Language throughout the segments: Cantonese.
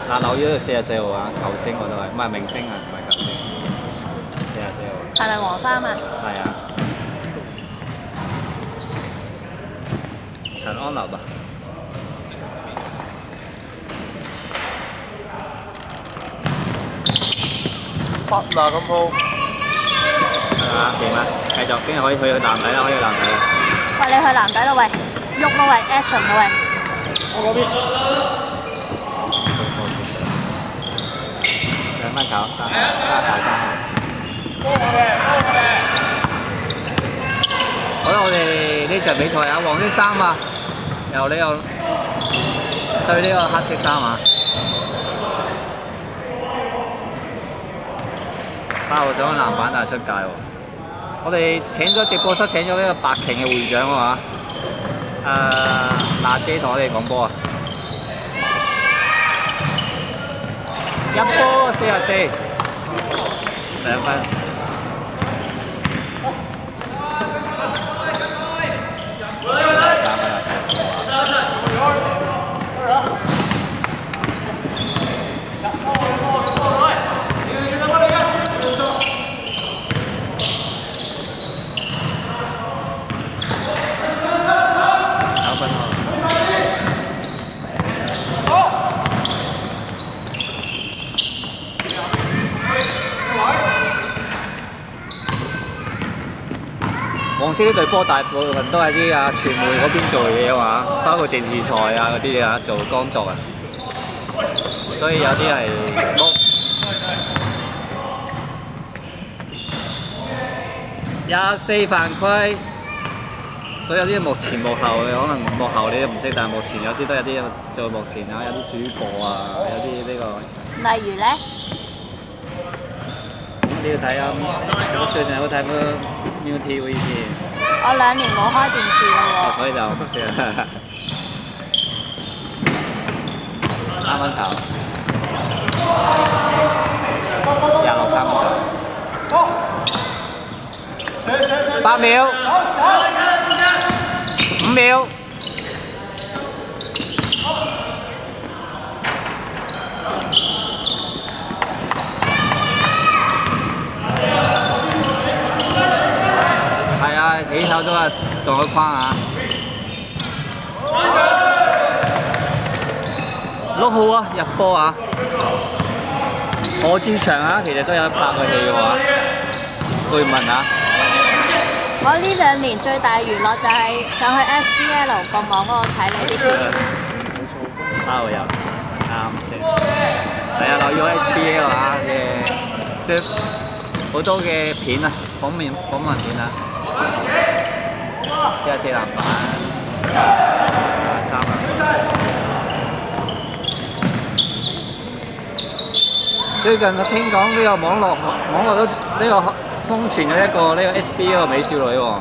嗱，紐約44號啊，球星我都係，唔係明星啊，唔係球星，44號。 係咪黃衫啊？ 係啊。陳安立啊。 北啦咁鋪。 係嘛？掂啊！繼續，跟住可以去籃底啦，可以去籃底啦。 喂，你去籃底啦喂，喐啦喂 ，action 啦喂。 我嗰邊。 兩分球，三球。好啦，我哋呢場比賽啊，黃色衫啊，由呢個對呢個黑色衫啊。8號上籃板但係出界喎。我哋請咗直播室請咗呢個白鯨嘅會長喎娜姐同我哋講波啊。入波44，兩分。黃色呢隊波大部分都係啲傳媒嗰邊做嘢嘛，包括電視台啊嗰啲做工作啊，所以有啲係24犯規，所以有啲幕前幕後嘅，可能幕後你都唔識，但係幕前有啲都有啲做幕前啊，有啲主播啊，有啲呢個。 例如咧？ 你要睇啊！最近有睇咩 ViuTV 先？ 我2年冇開電視啦喎。 所以就唔識啦。3分球，26 3分球。8秒，5秒。起手都係撞咗框啊！6號啊，入波啊！何志祥啊，其實都有100個氣嘅話，據聞啊。 我呢2年最大娛樂就係上去 SBL 個網嗰度睇你啲片。 8號入，啱先。係啊，留意我 SBL 啊嘅，即係好多嘅片啊，訪問片啊。44籃板，3分。最近我聽講呢個網絡都呢個瘋傳咗一個呢個 SBL 美少女喎，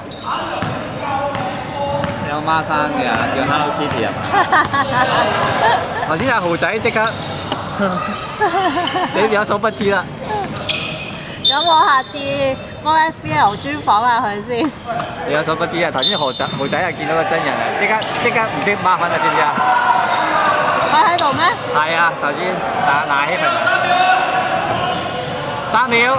有孖生嘅叫 Hello Kitty 啊嘛。頭先阿豪仔即刻，你有所不知啦。 咁我下次幫 SBL 專訪下佢先。 你有所不知啊！頭先豪仔係見到個真人啊，即刻唔識孖粉啊，知唔知啊？ 佢喺度咩？係啊，頭先嗱起份。3秒。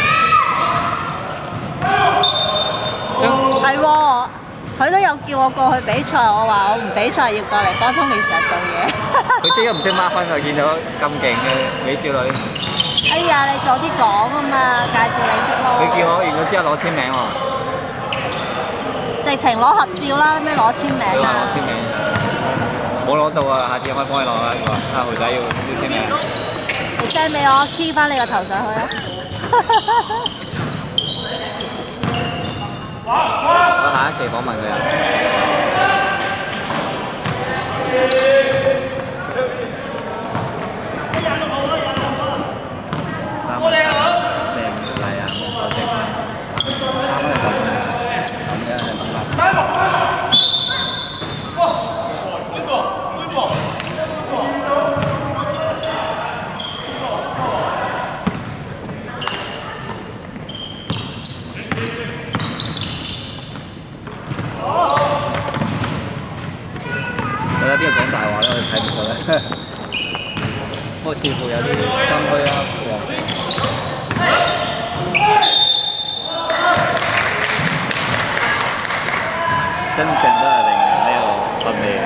係喎，佢都有叫我過去比賽，我話我唔比賽，要過嚟幫Tony成日做嘢。 佢即刻唔識孖粉啊！見到咁勁嘅美少女。 哎呀，你早啲講啊嘛，介紹你識咯。 佢叫我完咗之後攞簽名喎。 直情攞合照啦，咩攞簽名啊？ 攞簽名，冇攞到啊！下次可以幫你攞啊！佢話阿豪仔要簽名。 你 send 俾我 key 翻你個頭上去啊！ 我下一期訪問佢啊。邊個講大話咧？我哋睇唔到咧。 波似乎有啲心虛啦。真正都係令呢個分裂。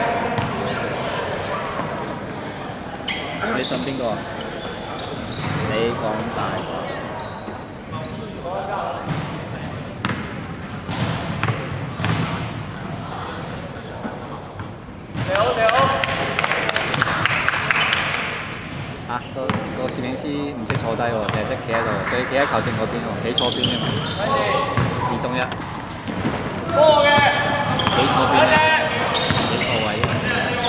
你信邊個啊？你講大個。啊，個攝影師唔識坐低喎，淨係識企喺度，佢企喺球證嗰邊喎，企錯邊啫嘛。2中1。波嘅。企錯邊啊？企錯位啊！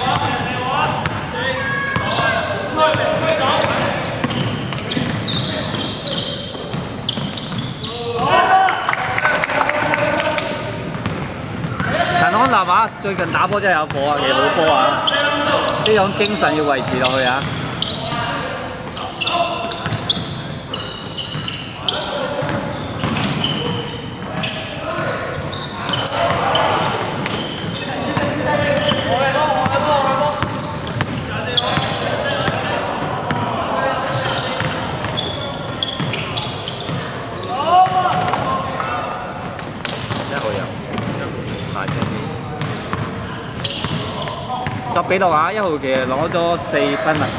陳安立啊，最近打波真係有火啊，幾好波啊！呢種精神要維持落去啊！10比6啊！1號其實攞咗4分啊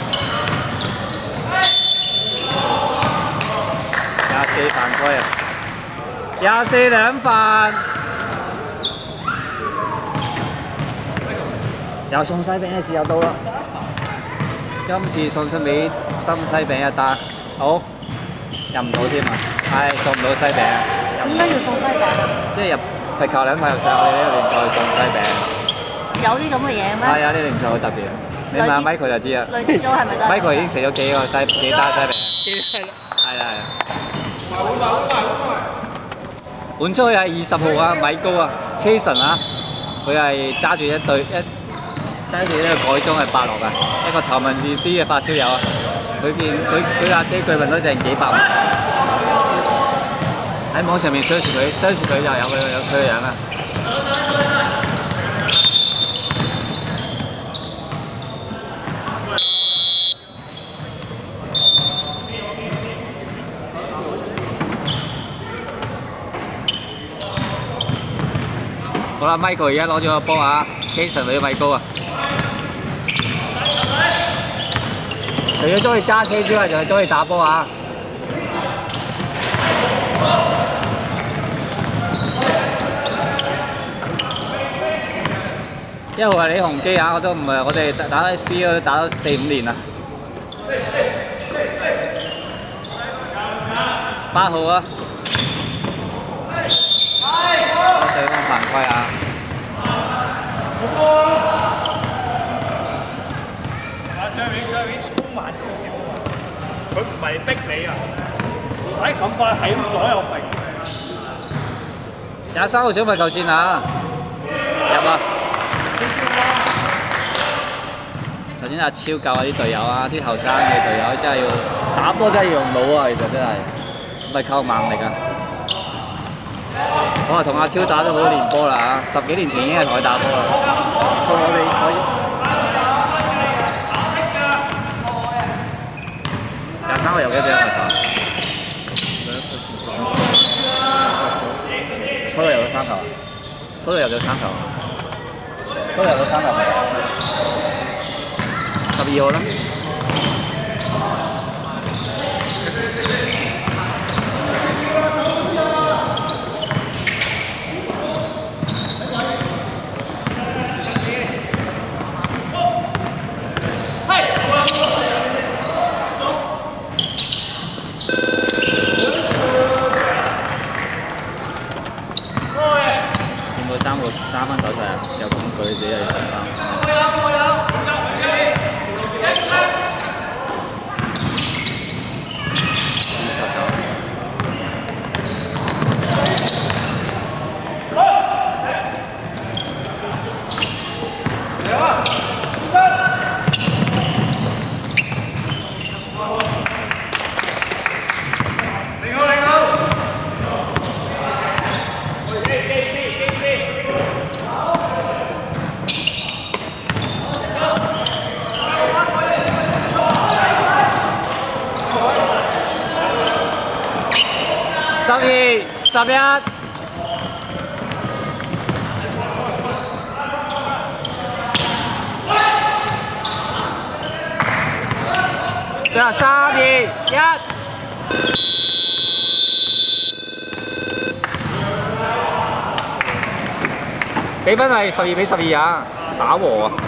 ！24犯規啊！24兩犯，又送西餅嘅時候到啦！今次送出俾深西餅一單，好入唔到添啊！係送唔到西餅。 點解要送西餅啊？ 即係入罰球兩球入上，我哋呢個聯賽送西餅。 有啲咁嘅嘢咩？係啊，啲聯賽好特別，你問 Michael 就知啦。 類似咗係咪都 ？Michael 已經食咗幾單西餅。係啦。換出去係20號啊，米高啊 ，Jason 啊，佢係揸住呢個改裝嘅8落啊，一個頭文字 D 嘅發燒友啊，佢架車據聞都成幾百萬。喺網上面 search 佢就有佢嘅樣啦。好啦 ，Michael 而家攞咗個波啊 ，Jason 女米高啊。除咗中意揸車之外，仲係中意打波啊。1號係李鴻基啊，我都唔係，我哋打 SBA 都打咗4、5年啦。8號啊。對方犯規啊！ 張面寬慢少少，佢唔係逼你啊，唔使咁快係咁左右揈。 23號小罰球線啊！入啊！首先阿超教下啲隊友啊，啲後生嘅隊友真係要打波真係要用腦啊，其實真係唔係靠猛力啊！我係同阿超打咗好多年波啦嚇，10幾年前已經係同佢打波啦。到我哋可以23號有幾多隻球手？嗰度有咗3球，嗰度有咗3球，嗰度有咗3球。12號啦。3分手勢啊！又講佢自己係上三。 12、11。最後3、2、1。比分係12比12啊，打和啊！